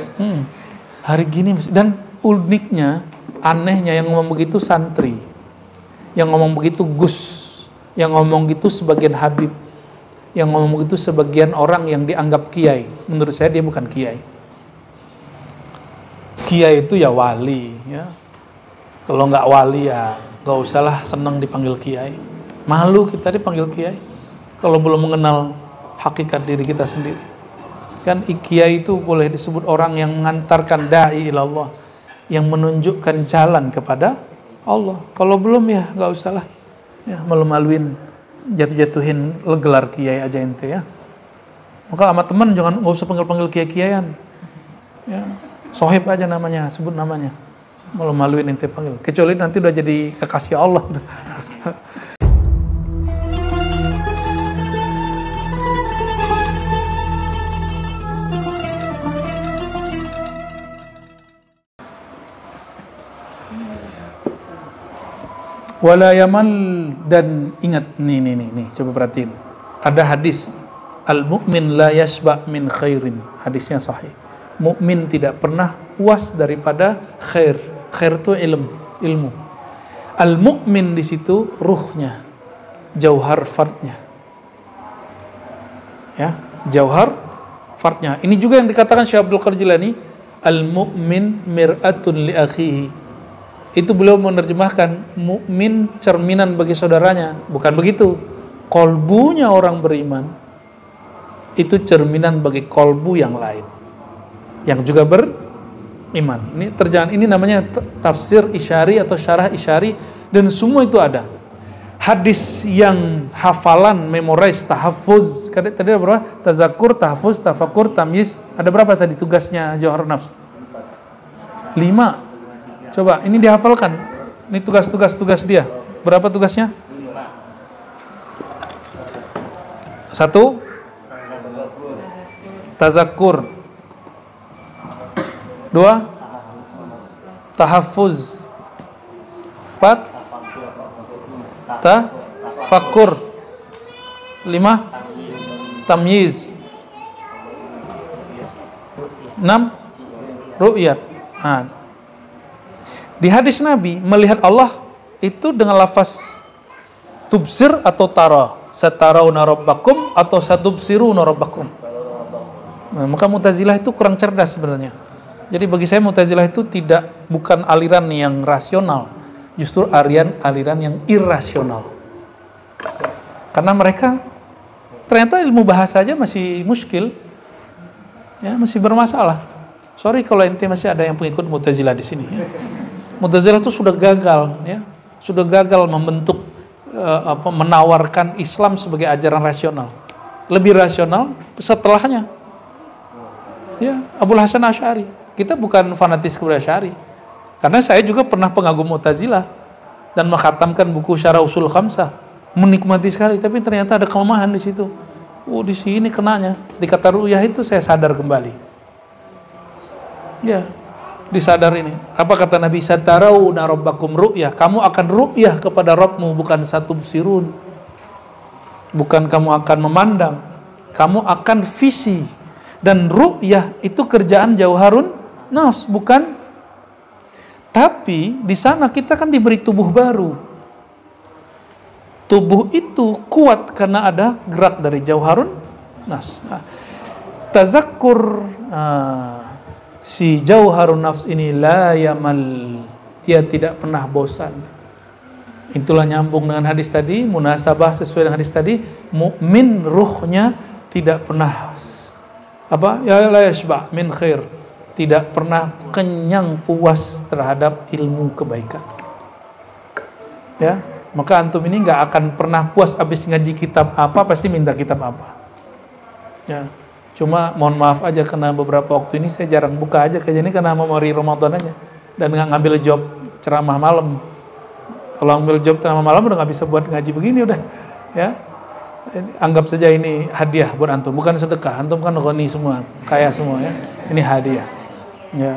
Hari gini dan uniknya, anehnya yang ngomong begitu santri, yang ngomong begitu Gus, yang ngomong gitu sebagian Habib, yang ngomong begitu sebagian orang yang dianggap kiai. Menurut saya dia bukan kiai. Kiai itu ya wali, ya. Kalau nggak wali ya nggak usahlah senang dipanggil kiai. Malu kita dipanggil kiai kalau belum mengenal hakikat diri kita sendiri. Kan kiai itu boleh disebut orang yang mengantarkan dai ilallah, yang menunjukkan jalan kepada Allah. Kalau belum ya nggak usahlah, ya malu-maluin, jatuh-jatuhin gelar kiai aja ente ya. Maka sama teman jangan, nggak usah panggil-panggil kiai-kiaian. Ya, sohib aja namanya, sebut namanya. Malu-maluin ente panggil. Kecuali nanti udah jadi kekasih Allah. Wala yamal, dan ingat nih, coba perhatiin. Ada hadis, al-mu'min la yashba' min khairin. Hadisnya sahih. Mukmin tidak pernah puas daripada khair. Khair itu ilmu. Al-mu'min di situ ruhnya, jauhar fardnya. Ya, jauhar fardnya. Ini juga yang dikatakan Syekh Abdul Qadir Jilani, al-mu'min mir'atun li akhihi. Itu beliau menerjemahkan mukmin cerminan bagi saudaranya. Bukan begitu. Kolbunya orang beriman itu cerminan bagi kolbu yang lain yang juga beriman. Ini terjemahan ini namanya tafsir isyari atau syarah isyari, dan semua itu ada. Hadis yang hafalan, memorize, tahafuz. Tadi ada berapa? Tazakur, tahafuz, tafakur, tamyiz. Ada berapa tadi tugasnya Jauhar Nafs? 5. Coba, ini dihafalkan. Ini tugas dia. Berapa tugasnya? 1. Tazakur. 2. Tahafuz. 4. Tafakur. 5. Tamyiz. 6. Ru'yat. Nah, di hadis Nabi, melihat Allah itu dengan lafaz tubsir atau tara. Satarawna rabbakum atau satubsiruna rabbakum. Nah, maka Mu'tazilah itu kurang cerdas sebenarnya. Jadi bagi saya Mu'tazilah itu bukan aliran yang rasional, justru aliran yang irrasional. Karena mereka ternyata ilmu bahasa aja masih muskil, ya, masih bermasalah. Sorry kalau ente masih ada yang pengikut Mu'tazilah di sini. Ya. Mu'tazilah itu sudah gagal, ya, sudah gagal membentuk menawarkan Islam sebagai ajaran rasional. Lebih rasional setelahnya, ya, Abul Hasan Asy'ari. Kita bukan fanatis kepada Asy'ari, karena saya juga pernah pengagum Mu'tazilah dan mengkhatamkan buku Syarah Ushul Khamsah, menikmati sekali. Tapi ternyata ada kelemahan di situ. Di sini kenanya di kata ru'yah itu saya sadar kembali. Ya. Disadar ini. Apa kata Nabi? Satarawna rabbakum ru'yah. Kamu akan ru'yah kepada Rabbmu, bukan satubsirun. Bukan kamu akan memandang. Kamu akan visi. Dan ru'yah itu kerjaan Jauharun Nafs, bukan. Tapi di sana kita kan diberi tubuh baru. Tubuh itu kuat karena ada gerak dari Jauharun Nafs. Tazakkur, si Jauharun Nafs ini la yamal, dia tidak pernah bosan. Itulah nyambung dengan hadis tadi, munasabah sesuai dengan hadis tadi. Mukmin ruhnya tidak pernah ya la yashba min khair, tidak pernah kenyang puas terhadap ilmu kebaikan. Ya, maka antum ini nggak akan pernah puas habis ngaji kitab apa pasti minta kitab apa. Ya. Cuma mohon maaf aja karena beberapa waktu ini saya jarang buka aja kayak ini karena memori Ramadan aja, dan nggak ngambil job ceramah malam. Kalau ngambil job ceramah malam udah nggak bisa buat ngaji begini udah, ya. Anggap saja ini hadiah buat antum, bukan sedekah. Antum kan ghani semua, kaya semua ya. Ini hadiah. Ya.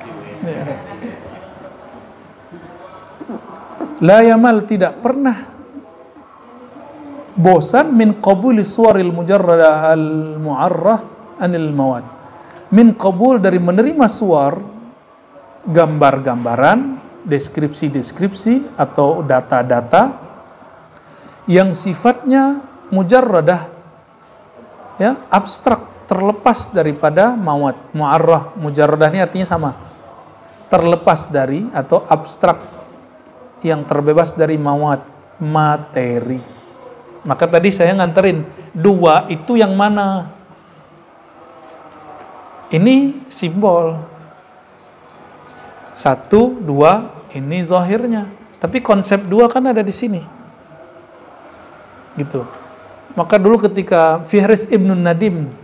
La yamal, tidak pernah bosan min qabuli suwaril mujarrada al-mu'arrah anil mawad, min qabul, dari menerima suwar, gambar-gambaran, deskripsi-deskripsi atau data-data yang sifatnya mujarradah, ya, abstrak, terlepas daripada mawad. Mu'arrah, mujarradah ini artinya sama, terlepas dari atau abstrak, yang terbebas dari mawad, materi. Maka tadi saya nganterin, dua itu yang mana? Ini simbol. 1, 2, ini zahirnya. Tapi konsep 2 kan ada di sini. Gitu. Maka dulu ketika Fihris Ibn Nadim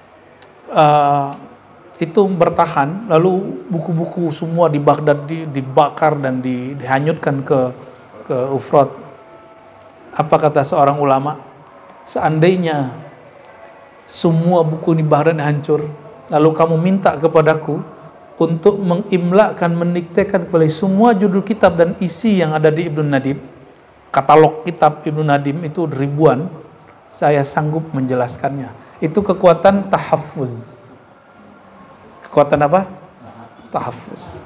itu bertahan, lalu buku-buku semua di Baghdad dibakar dan dihanyutkan ke Ufrat. Apa kata seorang ulama? Seandainya semua buku di Baghdad hancur, lalu kamu minta kepadaku untuk mengimlakan, mendiktekan kembali semua judul kitab dan isi yang ada di Ibn Nadim, katalog kitab Ibn Nadim itu ribuan, saya sanggup menjelaskannya. Itu kekuatan tahaffuz. Kekuatan apa? Tahaffuz.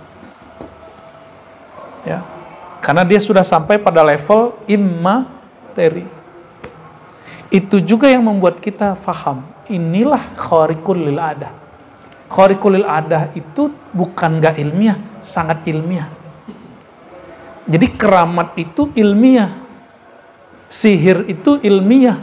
Ya. Karena dia sudah sampai pada level immateri. Itu juga yang membuat kita faham, inilah khariqul lil adah. Khariqul lil adah itu bukan gak ilmiah, sangat ilmiah. Jadi keramat itu ilmiah, sihir itu ilmiah.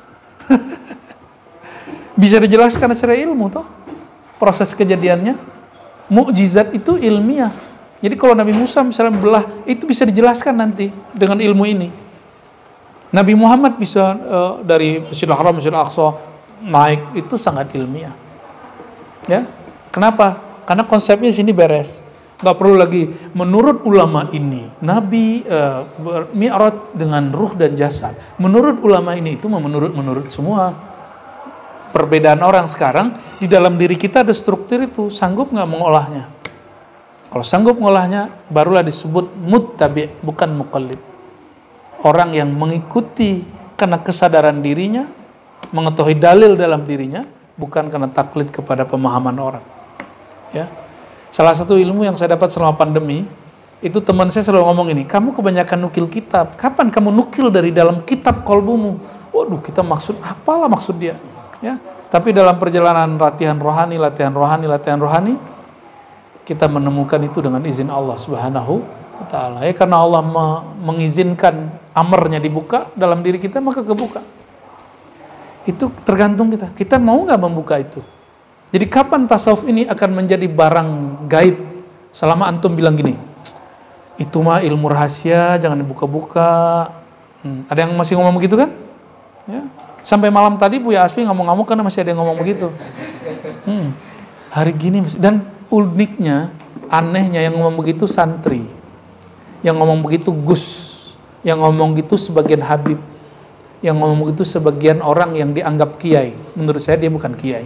Bisa dijelaskan secara ilmu toh, proses kejadiannya. Mukjizat itu ilmiah. Jadi kalau Nabi Musa misalnya belah, itu bisa dijelaskan nanti dengan ilmu ini. Nabi Muhammad bisa dari Masjidil Haram, Masjidil Aqsa naik, itu sangat ilmiah. Ya, kenapa? Karena konsepnya sini beres. Gak perlu lagi menurut ulama ini Nabi mi'raj dengan ruh dan jasad. Menurut ulama ini itu menurut semua. Perbedaan orang sekarang di dalam diri kita ada struktur itu, sanggup nggak mengolahnya? Kalau sanggup mengolahnya, barulah disebut muttabi', bukan muqallid. Orang yang mengikuti karena kesadaran dirinya, mengetahui dalil dalam dirinya, bukan karena taklid kepada pemahaman orang. Ya. Salah satu ilmu yang saya dapat selama pandemi, itu teman saya selalu ngomong ini, kamu kebanyakan nukil kitab. Kapan kamu nukil dari dalam kitab kolbumu? Waduh, kita maksud apalah maksud dia? Ya. Tapi dalam perjalanan latihan rohani, kita menemukan itu dengan izin Allah Subhanahu wa Ta'ala. Ya, karena Allah mengizinkan amarnya dibuka dalam diri kita, maka kebuka. Itu tergantung kita. Kita mau nggak membuka itu? Jadi kapan tasawuf ini akan menjadi barang gaib? Selama antum bilang gini, itu mah ilmu rahasia, jangan dibuka-buka. Ada yang masih ngomong begitu kan? Ya. Sampai malam tadi Buya Asfi ngomong-ngomong karena masih ada yang ngomong begitu. Hari gini dan uniknya, anehnya yang ngomong begitu santri, yang ngomong begitu Gus, yang ngomong gitu sebagian Habib, yang ngomong begitu sebagian orang yang dianggap kiai. Menurut saya dia bukan kiai.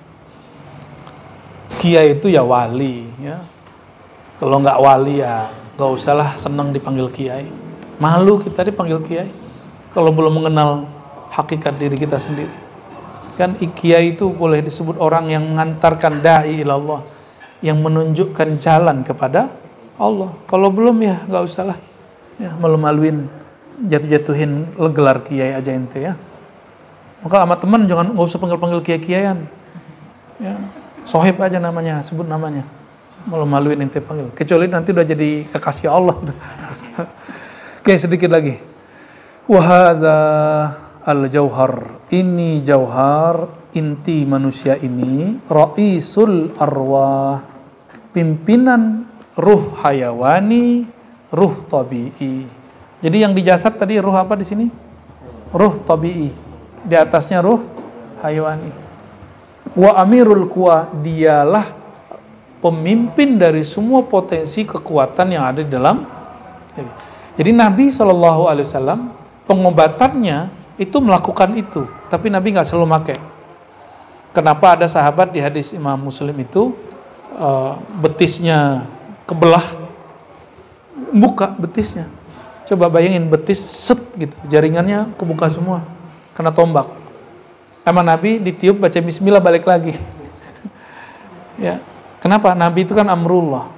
Kiai itu ya wali, ya. Kalau nggak wali ya nggak usahlah senang dipanggil kiai. Malu kita dipanggil kiai kalau belum mengenal hakikat diri kita sendiri. Kan kiai itu boleh disebut orang yang mengantarkan dai ilallah, yang menunjukkan jalan kepada Allah. Kalau belum ya nggak usahlah, ya malu-maluin, jatuh-jatuhin gelar kiai aja ente ya. Maka sama teman nggak usah panggil kiai-kiaian. Ya. Sohib aja namanya, sebut namanya. Malu-maluin ente panggil. Kecuali nanti udah jadi kekasih Allah. Oke, sedikit lagi. Wahaza al-jauhar. Ini jauhar inti manusia ini. Ra'isul arwah. Pimpinan ruh hayawani, ruh tabi'i. Jadi yang di jasad tadi ruh apa di sini? Ruh tabi'i. Di atasnya ruh hayawani. Wa amirul quwa, dialah pemimpin dari semua potensi kekuatan yang ada di dalam. Jadi Nabi SAW pengobatannya itu melakukan itu, tapi Nabi nggak selalu pakai. Kenapa ada sahabat di hadis Imam Muslim itu betisnya kebelah, buka betisnya. Coba bayangin betis set gitu, jaringannya kebuka semua, kena tombak. Sama Nabi ditiup baca bismillah balik lagi. Ya. Kenapa? Nabi itu kan amrullah.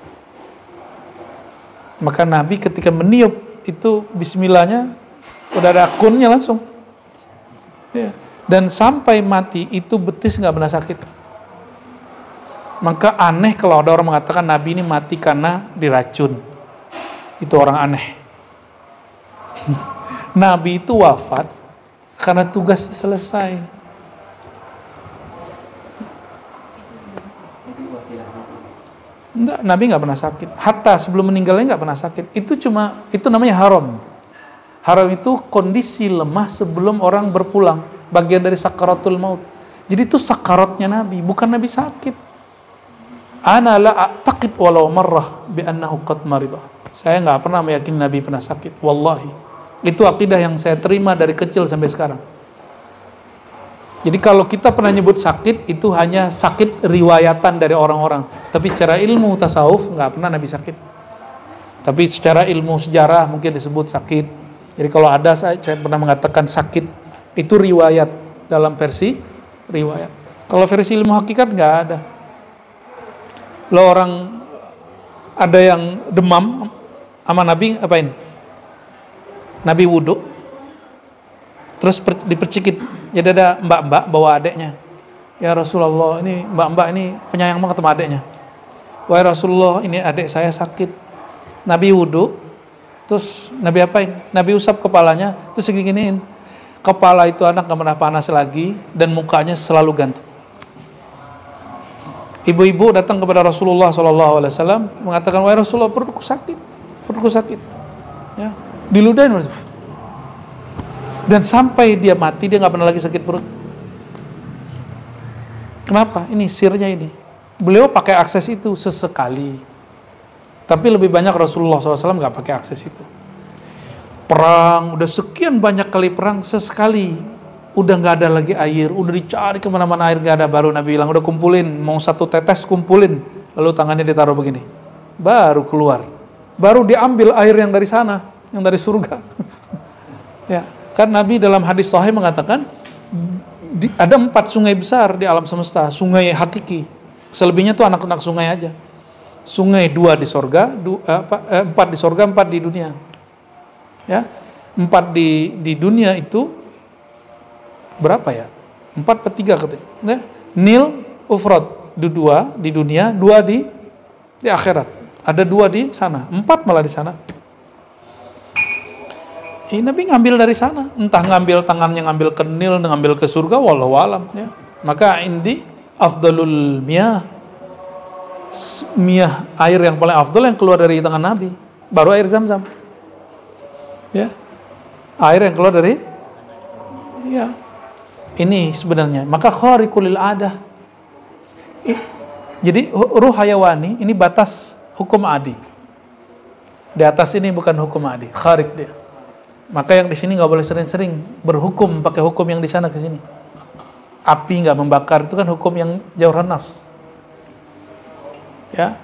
Maka Nabi ketika meniup itu bismillahnya udah ada akunnya langsung. Ya. Dan sampai mati itu betis nggak pernah sakit. Maka aneh kalau ada orang mengatakan Nabi ini mati karena diracun. Itu orang aneh. Nabi itu wafat karena tugas selesai. Enggak, Nabi nggak pernah sakit. Hatta sebelum meninggalnya nggak pernah sakit. Itu namanya haram. Haram itu kondisi lemah sebelum orang berpulang. Bagian dari sakaratul maut. Jadi itu sakaratnya Nabi, bukan Nabi sakit. Ana la a'taqid walau marrah bi annahu qad marida. Saya nggak pernah meyakini Nabi pernah sakit. Wallahi. Itu akidah yang saya terima dari kecil sampai sekarang. Jadi kalau kita pernah nyebut sakit, itu hanya sakit riwayatan dari orang-orang. Tapi secara ilmu tasawuf, nggak pernah Nabi sakit. Tapi secara ilmu sejarah mungkin disebut sakit. Jadi kalau ada, saya pernah mengatakan sakit, itu riwayat dalam versi riwayat. Kalau versi ilmu hakikat nggak ada. Lo orang ada yang demam sama Nabi apain? Nabi wudhu, terus dipercikit. Jadi ada mbak-mbak bawa adeknya. Ya Rasulullah, ini mbak-mbak ini penyayang banget sama adeknya. Wahai Rasulullah, ini adek saya sakit. Nabi wudhu, terus Nabi apain? Nabi usap kepalanya, terus segini-giniin. Kepala itu anak gak pernah panas lagi, dan mukanya selalu ganteng. Ibu-ibu datang kepada Rasulullah SAW mengatakan, wahai Rasulullah, perutku sakit. Ya, diludahin. Dan sampai dia mati, dia nggak pernah lagi sakit perut. Kenapa? Ini sirnya ini. Beliau pakai akses itu sesekali. Tapi lebih banyak Rasulullah SAW nggak pakai akses itu. Perang, udah sekian banyak kali perang, sesekali. Udah nggak ada lagi air, udah dicari kemana-mana air nggak ada, baru Nabi bilang udah kumpulin, mau satu tetes kumpulin, lalu tangannya ditaruh begini, baru keluar, baru diambil air yang dari sana, yang dari surga. Ya, kan Nabi dalam hadis sahih mengatakan ada 4 sungai besar di alam semesta, sungai hakiki, selebihnya tuh anak-anak sungai aja. Sungai 2 di sorga, 4 di sorga, 4 di dunia. Ya, 4 di dunia itu berapa ya? 4 per 3 katanya. Ya. Nil, Ufrat, 2 di dunia, 2 di akhirat. Ada 2 di sana, 4 malah di sana. Nabi ngambil dari sana, entah ngambil tangannya, ngambil ke Nil, ngambil ke surga, wallahu alam. Ya. Maka indi afdalul miyah, air yang paling afdal yang keluar dari tangan Nabi, baru air Zam-Zam. Ya, air yang keluar dari, ya. Ini sebenarnya, maka khariqul adah. Jadi ruh hayawani ini batas hukum adi. Di atas ini bukan hukum adi, khariq dia. Maka yang di sini nggak boleh sering-sering berhukum pakai hukum yang di sana ke sini. Api nggak membakar itu kan hukum yang jauh nas. Ya.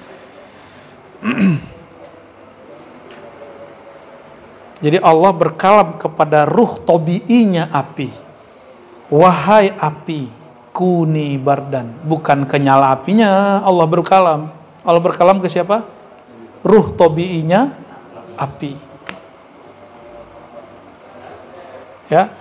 Jadi Allah berkalam kepada ruh tabiinya api. Wahai api, kuni bardan. Bukan kenyala apinya Allah berkalam. Allah berkalam ke siapa? Ruh tabiinya api. Ya.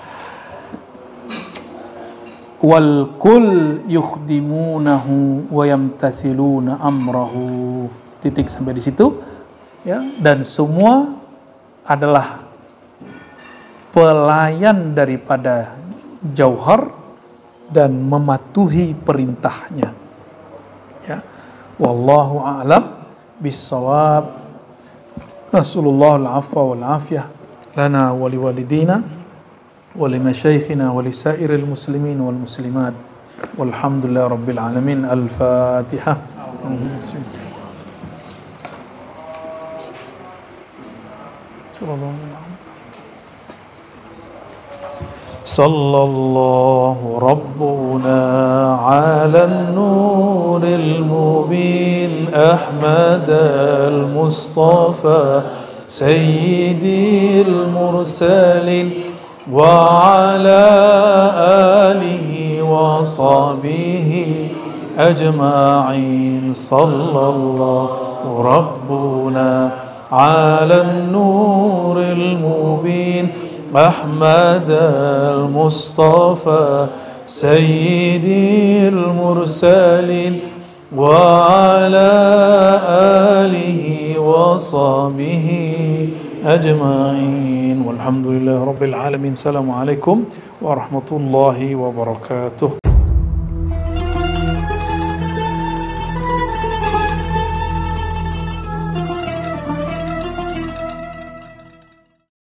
Wal kul yukhdimunahu wa yamtathiluna amrahu. Titik sampai di situ. Ya, dan semua adalah pelayan daripada Jauhar dan mematuhi perintahnya. Ya. Wallahu a'lam bis-shawab. Nasallallahu al-'afwa wal 'afiyah lana wa liwalidina wa limasyayikhina wa lisairil muslimin wal muslimat. Walhamdulillahi rabbil alamin. Al-Fatihah. Sallallahu Rabbuna ala nuril mubin Ahmad al-Mustafa Sayyidil mursalin wa ala alihi wa sahbihi أجمعين. صلى الله ربنا على النور المبين أحمد المصطفى سيدي المرسلين وعلى آله وصحبه أجمعين والحمد لله رب العالمين. السلام عليكم ورحمة الله وبركاته.